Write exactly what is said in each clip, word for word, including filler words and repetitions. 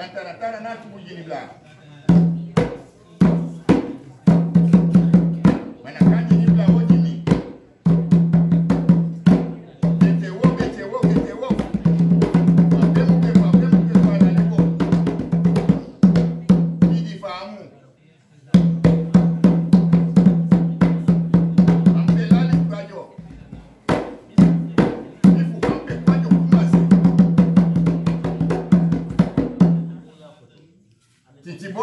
tana tana na tumujini bla. Mana kanji ni bla woji mi. Gete wo gete wo gete wo. Wapemu ke wapemu ke kwa laliko. Idi fahamu. Ambelali kwajo. Ifu kampe kwajo kumasi. Titibo.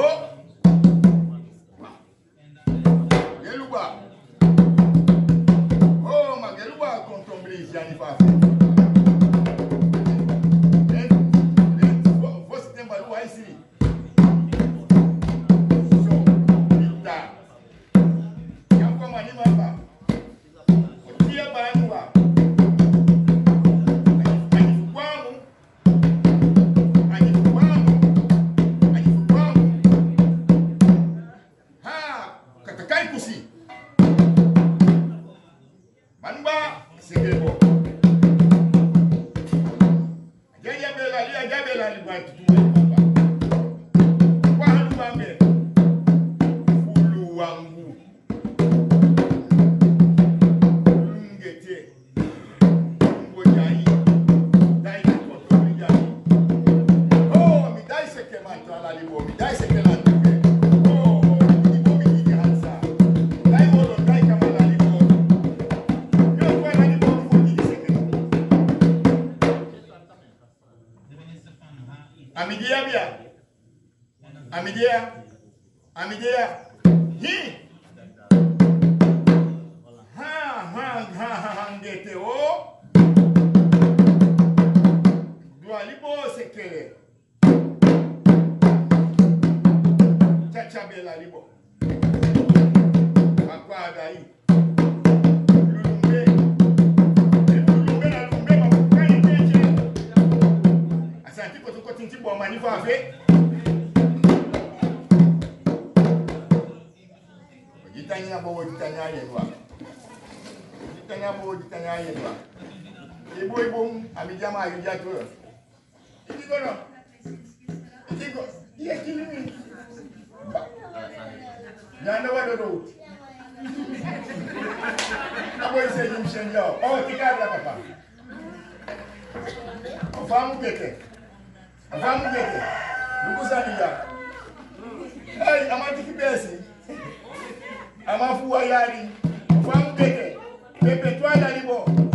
Geluba. Oh, ma geluba contombris yani fafe. Eh, eh, você tem barulho aí sim. So, ita. Yang kau mani apa? Dia barang apa? Ani fuamu. Ani fuamu. Ani fuamu. Ha, katakai kusi. Manba segebo. Jaja bela lia jabela libatu tumba. Kwa halu bambe. Fulu wangu. Ngete. Ngojai. Dai koto bijai. Oh, mi dai seke manto ala libo, mi dai seke la tuke. Oh, mi bo mi di hansa. Dai bolo dai kamala libo. Yo kwa la libo ko di seke. Amidia bia. Amidia. Amidia. Hi. Ha ha ha ha ngete o. Dua libo sekele. Chacha bela libo. Akwada hii. Lulumbe. Lulumbe na lumbe mabukai peche. Asanti ko tuko tinti bo manifa afe. Ditanya bo ditanya yelwa. Ditanya bo ditanya yelwa. Ibo ibo amijama ayujato. Idigo no. Idigo. Ye kilimi. Nyanda wadodo. Abo ise yimshenyo. Oh, tikabla papa. Ofamu keke. Ofamu keke. Lukuzaniya. Hey, amati kibesi. Amafu wa yari. Ofamu keke. Pepe twala libo.